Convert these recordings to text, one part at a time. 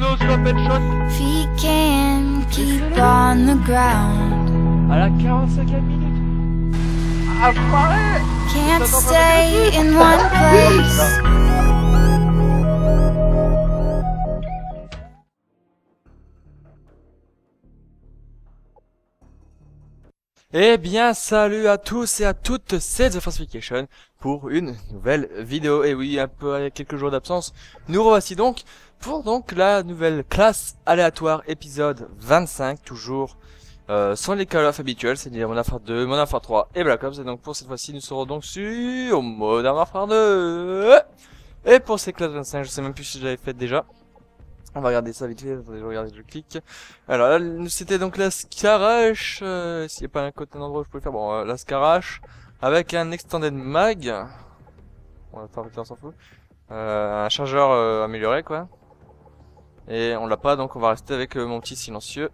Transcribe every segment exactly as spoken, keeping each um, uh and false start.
non, je m'appelle shot. Feet can keep on the ground. À la quarante-cinquième minute. Ah, pareil. Can't stay in one place. Eh bien, salut à tous et à toutes, c'est The Falsification pour une nouvelle vidéo. Et oui, un peu avec quelques jours d'absence, nous revoici donc pour donc la nouvelle classe aléatoire épisode vingt-cinq, toujours euh, sans les call-off habituels, c'est-à-dire Modern Warfare deux, Modern Warfare trois et Black Ops. Et donc pour cette fois-ci, nous serons donc sur Modern Warfare deux. Et pour ces classes vingt-cinq, je sais même plus si je l'avais fait déjà. On va regarder ça vite fait, attendez, je regarde, je clique. Alors là, c'était donc la Scarache, euh, s'il n'y a pas un côté endroit où je pouvais faire, bon, euh, la Scarache, avec un Extended Mag, on va faire, on s'en fout, euh, un chargeur euh, amélioré, quoi. Et on l'a pas, donc on va rester avec euh, mon petit silencieux,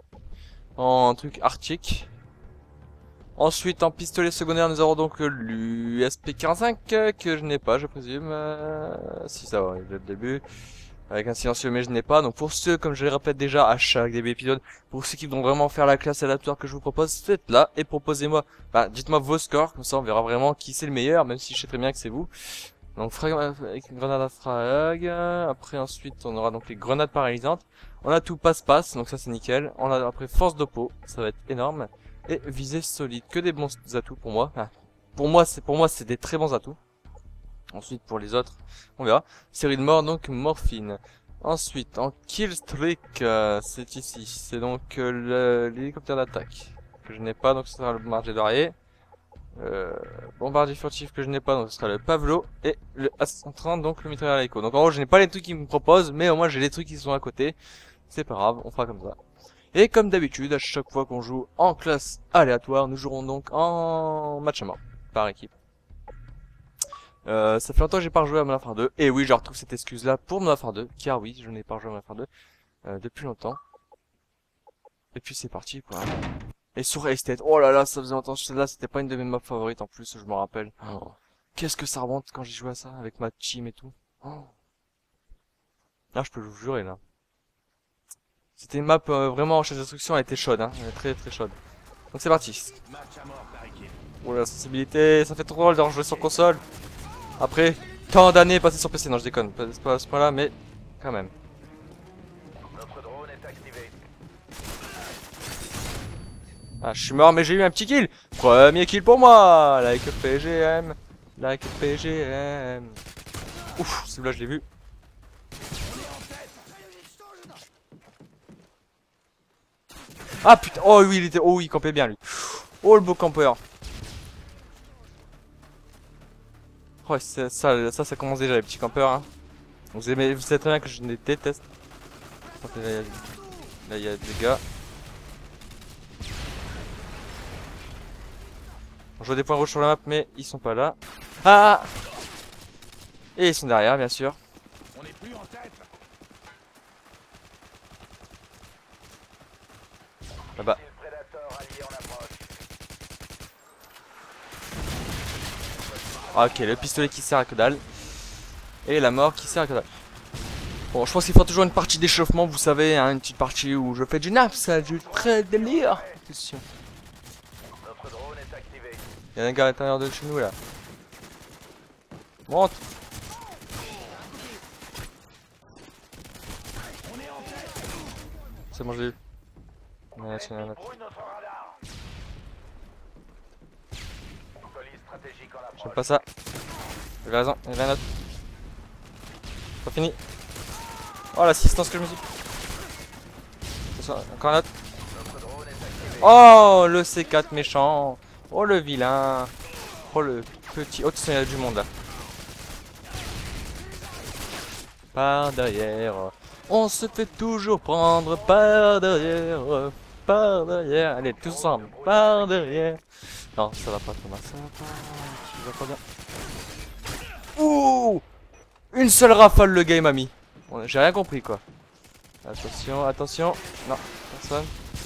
en truc arctique. Ensuite, en pistolet secondaire, nous aurons donc l'U S P quarante-cinq, euh, que je n'ai pas, je présume, euh, si ça va, dès le début. Avec un silencieux, mais je n'ai pas. Donc pour ceux, comme je le répète déjà à chaque début d'épisode, pour ceux qui vont vraiment faire la classe aléatoire que je vous propose, faites là et proposez-moi, bah, dites-moi vos scores, comme ça on verra vraiment qui c'est le meilleur, même si je sais très bien que c'est vous. Donc frag avec une grenade à frag, après ensuite on aura donc les grenades paralysantes, on a tout passe-passe, donc ça c'est nickel, on a après force d'oppo, ça va être énorme, et visée solide, que des bons atouts pour moi, enfin, pour moi c'est pour moi c'est des très bons atouts. Ensuite pour les autres, on verra. Série de mort, donc morphine. Ensuite en kill streak, euh, c'est ici. C'est donc euh, l'hélicoptère d'attaque que je n'ai pas, donc ce sera le bombardier d'oreiller. Euh, bombardier furtif que je n'ai pas, donc ce sera le Pavlo. Et le A cent trente, donc le mitrailleur à l'écho. Donc en gros je n'ai pas les trucs qu'ils me proposent, mais au moins j'ai les trucs qui sont à côté. C'est pas grave, on fera comme ça. Et comme d'habitude, à chaque fois qu'on joue en classe aléatoire, nous jouerons donc en match à mort, par équipe. Euh, ça fait longtemps que j'ai pas rejoué à Modern Warfare deux. Et oui, je retrouve cette excuse là pour Modern Warfare deux. Car oui, je n'ai pas rejoué à Modern Warfare deux euh, depuis longtemps. Et puis c'est parti quoi. Et sur Estate, oh là là, ça faisait longtemps. Celle-là, c'était pas une de mes maps favorites en plus, je me rappelle. Oh. Qu'est-ce que ça remonte quand j'ai joué à ça avec ma team et tout. Oh. Là, je peux vous jurer là. C'était une map euh, vraiment en chaîne d'instruction, elle était chaude, hein. Elle était très très chaude. Donc c'est parti. Oh la sensibilité, ça fait trop drôle de rejouer sur console. Après, tant d'années passées sur P C, non je déconne, c'est pas à ce point là, mais quand même. Notre drone est activé. Ah, je suis mort, mais j'ai eu un petit kill. Premier kill pour moi, like P G M, like P G M. Ouf, celui-là je l'ai vu. Ah putain, oh oui, il était, oh il campait bien lui. Oh le beau campeur. Oh, ça, ça, ça, ça commence déjà les petits campeurs. Hein. Vous aimez, vous savez très bien que je les déteste. Là, il y a des gars. Je vois des points rouges sur la map, mais ils sont pas là. Ah! Et ils sont derrière, bien sûr. On est plus en tête. Là-bas. Ok, le pistolet qui sert à que dalle. Et la mort qui sert à que dalle. Bon, je pense qu'il fera toujours une partie d'échauffement, vous savez, hein, une petite partie où je fais du naps, du très délire. Attention. Notre drone est activé. Il y a un gars à l'intérieur de chez nous là. Monte. C'est bon, je l'ai eu. Ouais, c'est un autre. J'aime pas ça. J'avais raison, il y avait un autre. Pas fini. Oh l'assistance que je me suis. Encore un autre. Oh le C quatre méchant. Oh le vilain. Oh le petit. Oh, il y a du monde là. Par derrière. On se fait toujours prendre par derrière. Par derrière. Allez, tous ensemble. Par derrière. Non, ça va pas Thomas, ça va pas. Tu vas pas bien. Ouh! Une seule rafale le game a mis. Bon, j'ai rien compris quoi. Attention, attention. Non, personne.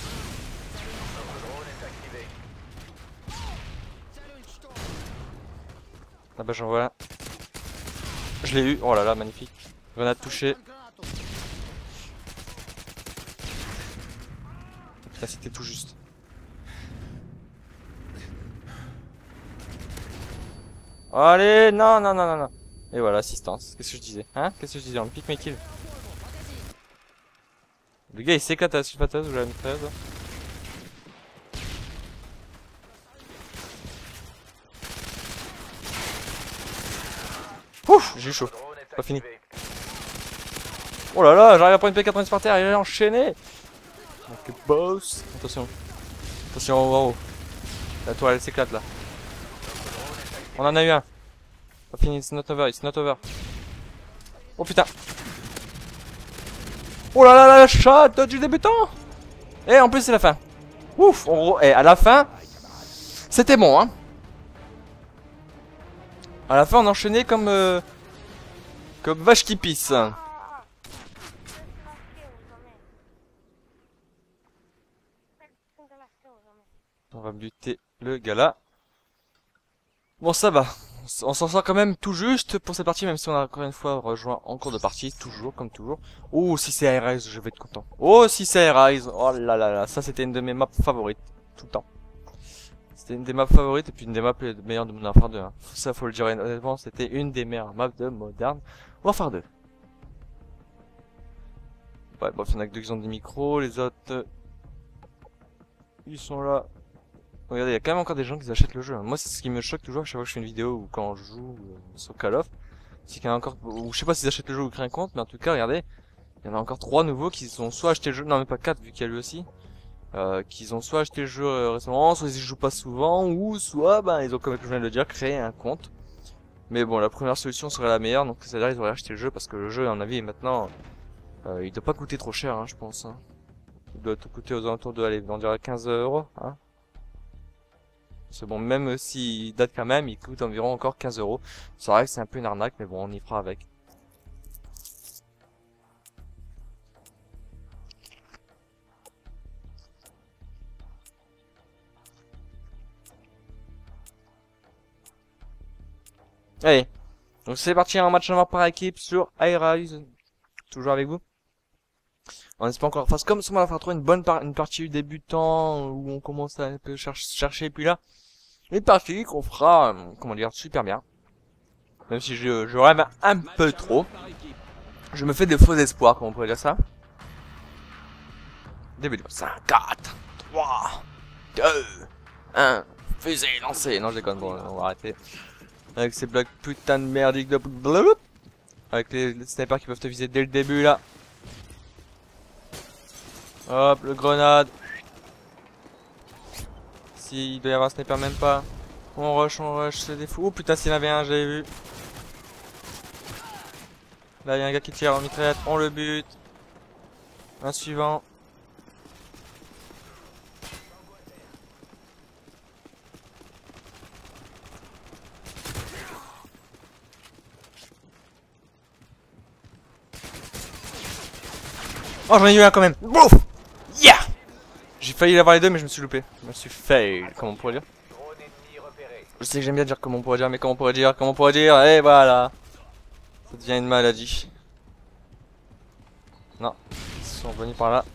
Ah bah j'en vois un. Je l'ai eu. Oh là là, magnifique. Grenade touchée. Là c'était tout juste. Allez, non, non, non, non, non. Et voilà, assistance. Qu'est-ce que je disais? Hein? Qu'est-ce que je disais? On pique mes kills. Le gars il s'éclate à la sulfateuse ou la mitrailleuse. Ouf, j'ai eu chaud. Pas fini. Oh là là, j'arrive à prendre une P quatre-vingt-dix par terre et il est enchaîné. Ok, boss. Attention. Attention en haut. La toile elle s'éclate là. On en a eu un. Pas fini, it's not over, it's not over. Oh putain. Oh là là là, la chatte du débutant. Et en plus c'est la fin. Ouf, on... Et à la fin, c'était bon hein. À la fin on enchaînait comme... Euh... Comme vache qui pisse. On va buter le gars là. Bon ça va. On s'en sort quand même tout juste pour cette partie, même si on a encore une fois rejoint en cours de partie, toujours, comme toujours. Oh, si c'est Air-Rise, je vais être content. Oh, si c'est Air-Rise, oh là là là, ça c'était une de mes maps favorites, tout le temps. C'était une des maps favorites et puis une des maps les meilleures de Modern Warfare deux. Hein. Ça faut le dire honnêtement, c'était une des meilleures maps de Modern Warfare deux. Ouais, bref, il y en a que deux qui ont des micros, les autres... Euh, ils sont là. Regardez, il y a quand même encore des gens qui achètent le jeu. Moi, c'est ce qui me choque toujours à chaque fois que je fais une vidéo ou quand je joue euh, sur Call of. C'est qu'il y en a encore, ou je sais pas s'ils achètent le jeu ou créent un compte, mais en tout cas, regardez, il y en a encore trois nouveaux qui ont soit acheté le jeu, non mais pas quatre vu qu'il y a lui aussi, euh, qu'ils ont soit acheté le jeu euh, récemment, soit ils y jouent pas souvent, ou soit, ben, ils ont comme je viens de le dire, créé un compte. Mais bon, la première solution serait la meilleure, donc c'est-à-dire ils auraient acheté le jeu parce que le jeu, à mon avis, maintenant, euh, il doit pas coûter trop cher, hein, je pense. Hein. Il doit tout coûter aux alentours de, allez, on dirait quinze euros, hein. C'est bon, même s'il date quand même, il coûte environ encore quinze euros. C'est vrai que c'est un peu une arnaque, mais bon, on y fera avec. Allez, donc c'est parti, un match en par équipe sur Air-Rise. Toujours avec vous. On espère encore face comme ça, on va faire trouver une bonne par une partie débutant où on commence à un peu chercher, chercher puis là. Une partie qu'on fera, euh, comment dire, super bien. Même si je, je rêve un peu trop. Je me fais des faux espoirs, comment on pourrait dire ça. Début de cinq, quatre, trois, deux, un, fusée lancée. Non, je déconne, bon, on va arrêter. Avec ces blagues putain de merdiques de blablabla. Avec les, les snipers qui peuvent te viser dès le début là. Hop, le grenade. Si, il doit y avoir un sniper, même pas. On rush, on rush, c'est des fous. Oh putain, s'il y en avait un, j'avais vu. Là, il y a un gars qui tire en mitraillette, on le bute. Un suivant. Oh, j'en ai eu un quand même. Bouf! Yeah! J'ai failli l'avoir les deux, mais je me suis loupé. Je me suis fail, comment on pourrait dire. Je sais que j'aime bien dire comment on pourrait dire, mais comment on pourrait dire, comment on pourrait dire, et voilà. Ça devient une maladie. Non, ils sont venus par là.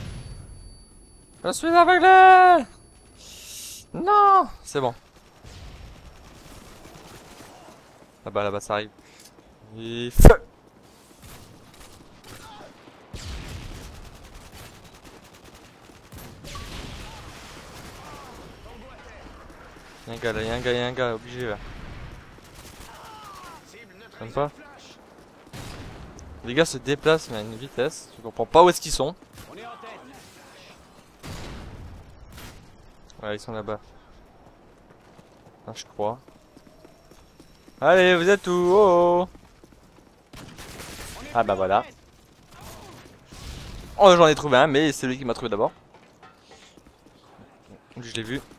Je suis aveuglé! Non! C'est bon. Là-bas, là-bas, ça arrive. Et feu! Y'a un gars là, y'a un gars, y'a un gars, obligé là. Même pas. Les gars se déplacent mais à une vitesse, je comprends pas où est-ce qu'ils sont. Ouais, ils sont là-bas. Ah, je crois. Allez, vous êtes où? Oh, oh. Ah bah voilà. Oh, j'en ai trouvé un, mais c'est lui qui m'a trouvé d'abord. Je l'ai vu.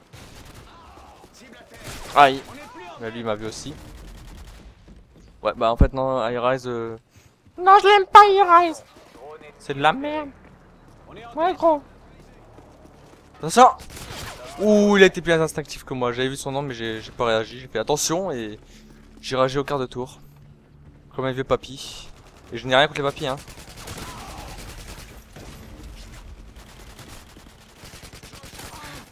Aïe. Bah, lui il m'a vu aussi. Ouais, bah en fait non, Air-Rise... Euh... Non, je l'aime pas Air-Rise. C'est de la merde. Ouais, gros. Attention. Ouh, il a été plus instinctif que moi. J'avais vu son nom mais j'ai pas réagi. J'ai fait attention et j'ai réagi au quart de tour. Comme un vieux papy. Et je n'ai rien contre les papys, hein.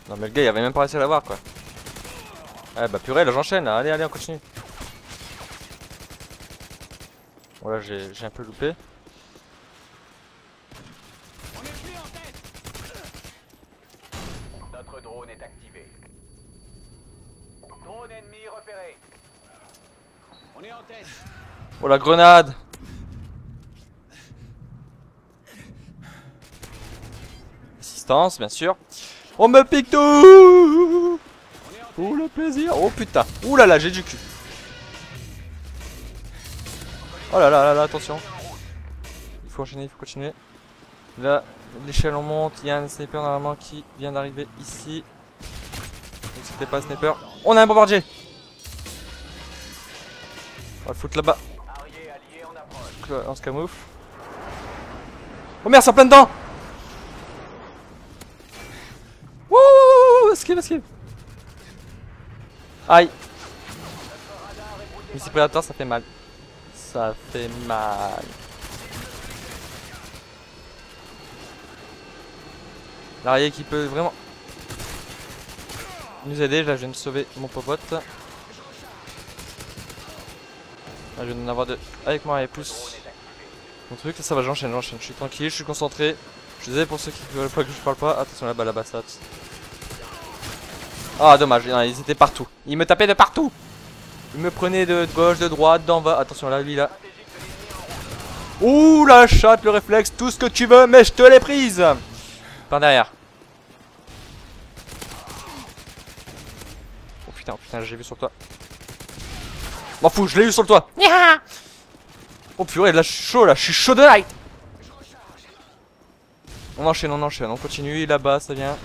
Non mais le gars il avait même pas réussi à l'avoir quoi. Ah bah purée là j'enchaîne là. Allez allez on continue. Voilà j'ai j'ai un peu loupé. On est plus en tête. Notre drone est activé. Drone ennemi repéré. On est en tête. Oh la grenade. Assistance bien sûr. On me pique tout. Oh le plaisir. Oh putain. Ouh là là j'ai du cul. Oh là là là là attention. Il faut enchaîner, il faut continuer. Là l'échelle on monte. Il y a un sniper normalement qui vient d'arriver ici. Donc c'était pas un sniper. On a un bombardier. On va le foutre là-bas. Arrière allié en approche. On se camoufle. Oh merde c'est en plein dedans. Wouh, esquive, esquive. Aïe. Ici prédateur ça fait mal. Ça fait mal. L'arrière qui peut vraiment nous aider. Là je viens de sauver mon popote. Là je viens d'en avoir deux avec moi et plus mon truc. Là ça va, j'enchaîne, j'enchaîne. Je suis tranquille, je suis concentré. Je suis désolé pour ceux qui veulent pas que je parle pas. Attention là-bas, là-bas ça. Ah dommage, non, ils étaient partout. Ils me tapaient de partout. Ils me prenaient de gauche, de droite, d'en bas. Attention là, lui là. Ouh la chatte, le réflexe, tout ce que tu veux, mais je te l'ai prise. Par derrière. Oh putain, oh putain, j'ai vu sur toi. M'en fous, je l'ai eu sur le toit. Oh purée, là je suis chaud là, je suis chaud de night. On enchaîne, on enchaîne, on continue, là-bas ça vient.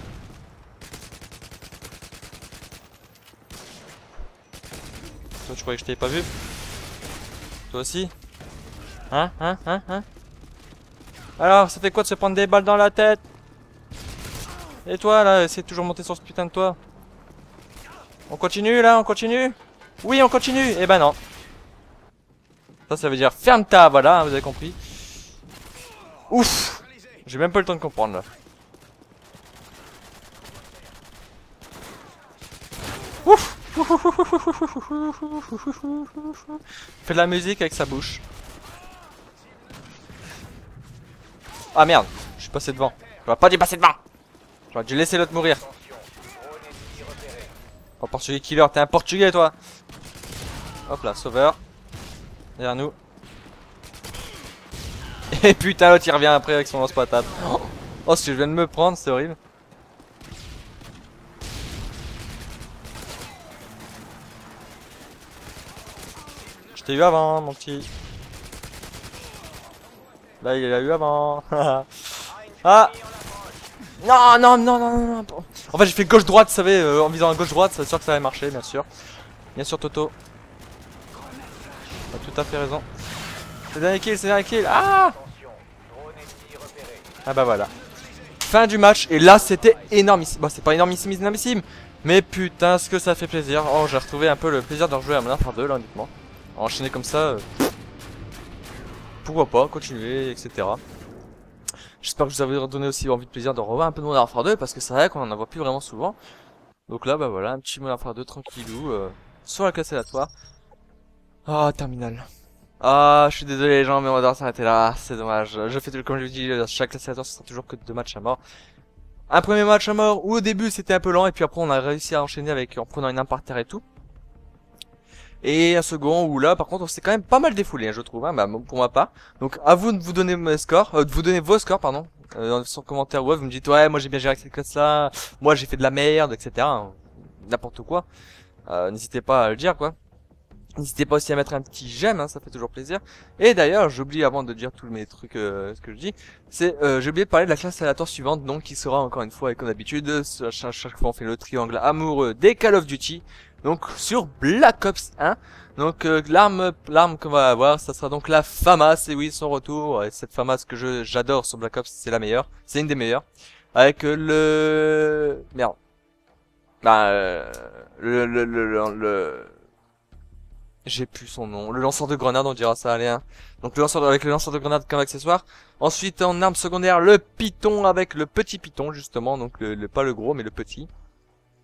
Toi tu croyais que je t'avais pas vu? Toi aussi? Hein? Hein? Hein? Hein? Alors, ça fait quoi de se prendre des balles dans la tête? Et toi là, essaye de toujours monter sur ce putain de toit. On continue là, on continue? Oui, on continue. Eh ben non. Ça, ça veut dire ferme ta, voilà, vous avez compris. Ouf. J'ai même pas le temps de comprendre là. Ouf. Fait de la musique avec sa bouche. Ah merde, je suis passé devant. J'aurais pas dû passer devant. J'aurais dû laisser l'autre mourir. Oh portugais killer, t'es un portugais toi. Hop là, sauveur. Derrière nous. Et putain l'autre il revient après avec son lance-patate. Oh ce que je viens de me prendre, c'est horrible. Je t'ai eu avant mon petit. Là il l'a eu avant. Ah. Non non non non non non. En fait j'ai fait gauche-droite, vous savez, euh, en visant à gauche-droite, c'est sûr que ça allait marcher, bien sûr. Bien sûr Toto. T'as tout à fait raison. C'est dernier kill, c'est dernier kill. Ah. Ah bah voilà. Fin du match, et là c'était énormissime. Bon c'est pas énormissime, énormissime. Mais putain ce que ça fait plaisir. Oh j'ai retrouvé un peu le plaisir de rejouer à Modern Warfare deux là honnêtement. Enchaîner comme ça. Euh... Pourquoi pas, continuer, et cetera. J'espère que je vous avez donné aussi envie de plaisir de revoir un peu de Modern Warfare deux, parce que c'est vrai qu'on en a voit plus vraiment souvent. Donc là bah voilà, un petit Modern Warfare deux tranquillou, euh, sur la classe aléatoire. Ah, terminal. Ah, je suis désolé les gens, mais on va s'arrêter là, c'est dommage. Je fais tout comme je vous dis, chaque classe aléatoire ce sera toujours que deux matchs à mort. Un premier match à mort où au début c'était un peu lent, et puis après on a réussi à enchaîner avec en prenant une arme par terre et tout. Et un second où là par contre on s'est quand même pas mal défoulé hein, je trouve, hein, bah, pour ma part. Donc à vous de vous donner mes scores, euh, de vous donner vos scores pardon, euh, sur commentaire web, vous me dites ouais moi j'ai bien géré cette classe là, moi j'ai fait de la merde, et cetera. N'importe quoi. Euh, N'hésitez pas à le dire quoi. N'hésitez pas aussi à mettre un petit j'aime, hein, ça fait toujours plaisir. Et d'ailleurs j'oublie avant de dire tous mes trucs, euh, ce que je dis, c'est euh, j'ai oublié de parler de la classe aléatoire suivante, donc qui sera encore une fois et comme d'habitude, chaque, chaque fois on fait le triangle amoureux des Call of Duty. Donc sur Black Ops un, donc euh, l'arme l'arme qu'on va avoir, ça sera donc la FAMAS, et oui son retour, et cette FAMAS que je j'adore sur Black Ops, c'est la meilleure, c'est une des meilleures, avec euh, le merde, bah euh, le le le, le, le... j'ai plus son nom, le lanceur de grenade on dira ça, allez hein. Donc le lanceur avec le lanceur de grenade comme accessoire. Ensuite en arme secondaire le python avec le petit python justement, donc le, le pas le gros mais le petit.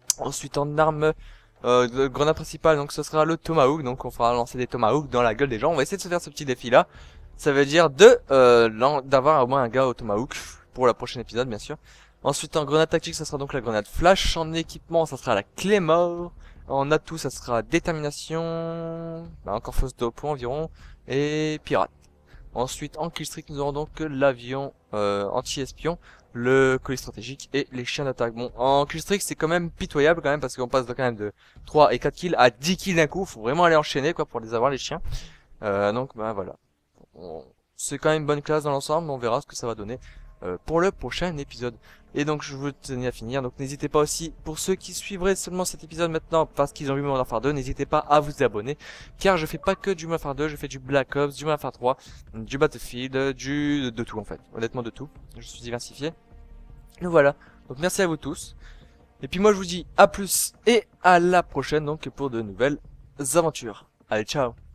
Ensuite en arme euh, de grenade principale, donc ce sera le Tomahawk. Donc on fera lancer des Tomahawks dans la gueule des gens. On va essayer de se faire ce petit défi là. Ça veut dire de euh, d'avoir au moins un gars au Tomahawk pour la prochaine épisode bien sûr. Ensuite en grenade tactique ça sera donc la grenade flash. En équipement ça sera la Claymore. En atout ça sera détermination, bah, encore fausse de points environ, et pirate. Ensuite en killstreak nous aurons donc l'avion euh, anti-espion, le colis stratégique et les chiens d'attaque. Bon, en killstreak c'est quand même pitoyable quand même parce qu'on passe de, quand même de trois et quatre kills à dix kills d'un coup. Faut vraiment aller enchaîner quoi pour les avoir les chiens. Euh, donc bah voilà. On... C'est quand même une bonne classe dans l'ensemble, mais on verra ce que ça va donner euh, pour le prochain épisode. Et donc je vous tenais à finir, donc n'hésitez pas aussi, pour ceux qui suivraient seulement cet épisode maintenant parce qu'ils ont vu Modern Warfare deux, n'hésitez pas à vous abonner, car je fais pas que du Modern Warfare deux, je fais du Black Ops, du Modern Warfare trois, du Battlefield, du de tout en fait, honnêtement de tout, je suis diversifié. Donc voilà, donc merci à vous tous, et puis moi je vous dis à plus et à la prochaine donc pour de nouvelles aventures. Allez ciao.